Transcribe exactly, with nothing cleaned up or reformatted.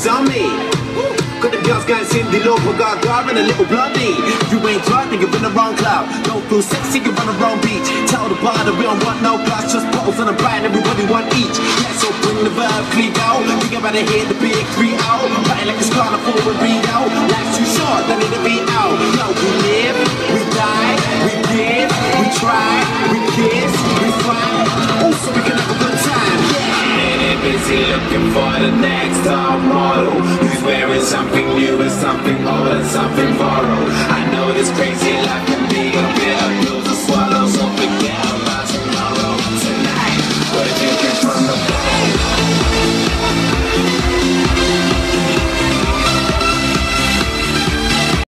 it's on me. Got the girls going Cindy Lauper, Gaga and a little blondie. If you ain't drunk, then you're in the wrong cloud. Don't feel sexy, you're on the wrong beach. Tell the bar that we don't want no glass, just bottles on the brand, everybody want each. Yeah, so bring the verb, clean out. Think about it here, the big three out. Party like it's carnival and read out. Life's too short, let it be out. Yo, we live, we die, we give, we try, we kiss, we fight. Also, we can have a good time. Yeah. Minute busy looking for the next top model who's wearing something new and something old and something borrowed. I know this crazy life